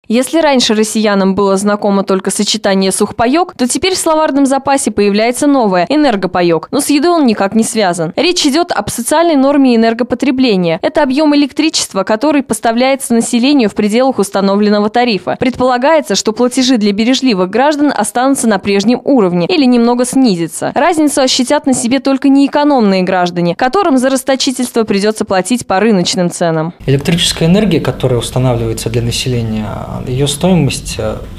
Если раньше россиянам было знакомо только сочетание сухпайок, то теперь в словарном запасе появляется новое – энергопайок, но с едой он никак не связан. Речь идет об социальной норме энергопотребления. Это объем электричества, который поставляется населению в пределах установленного тарифа. Предполагается, что платежи для бережливых граждан останутся на прежнем уровне или немного снизятся. Разницу ощутят на себе только неэкономные граждане, которым за расточительство придется платить по рыночным ценам. Электрическая энергия, которая устанавливается для населения, ее стоимость,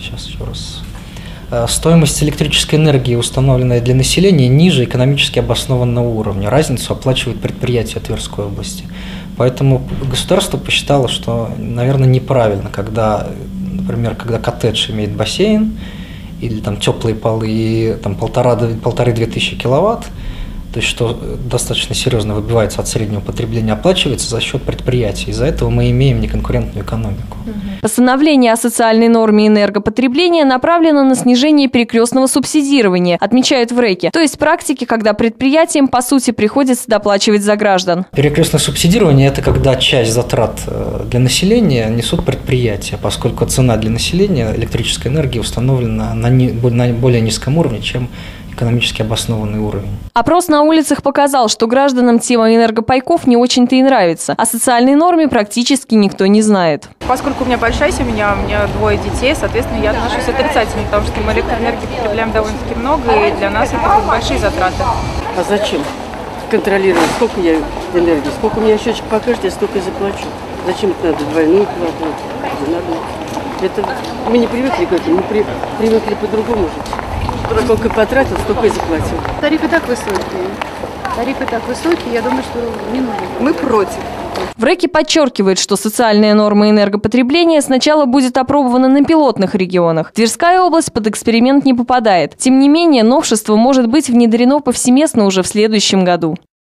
стоимость электрической энергии, установленная для населения, ниже экономически обоснованного уровня. Разницу оплачивают предприятия Тверской области. Поэтому государство посчитало, что, наверное, неправильно, когда, например, когда коттедж имеет бассейн или там теплые полы и там 1,5–2 тысячи киловатт, то есть что достаточно серьезно выбивается от среднего потребления, оплачивается за счет предприятий. Из-за этого мы имеем неконкурентную экономику. Постановление о социальной норме энергопотребления направлено на снижение перекрестного субсидирования, отмечают в РЭКе, то есть практики, когда предприятиям, по сути, приходится доплачивать за граждан. Перекрестное субсидирование – это когда часть затрат для населения несут предприятия, поскольку цена для населения электрической энергии установлена на более низком уровне, чем экономически обоснованный уровень. Опрос на улицах показал, что гражданам тема энергопайков не очень-то и нравится. О социальной норме практически никто не знает. Поскольку у меня большая семья, у меня 2 детей, соответственно, я отношусь отрицательно, потому что мы электроэнергии потребляем довольно-таки много, и для нас это будут большие затраты. А зачем контролировать, сколько я энергии? Сколько у меня счетчик покажет, я столько и заплачу. Зачем это надо двойную плату? Это мы не привыкли к этому, мы привыкли по-другому жить. Сколько потратил, столько и заплатил. Тарифы так высокие. Я думаю, что не нужно. Мы против. В РЭКе подчеркивает, что социальная норма энергопотребления сначала будет опробована на пилотных регионах. Тверская область под эксперимент не попадает. Тем не менее, новшество может быть внедрено повсеместно уже в следующем году.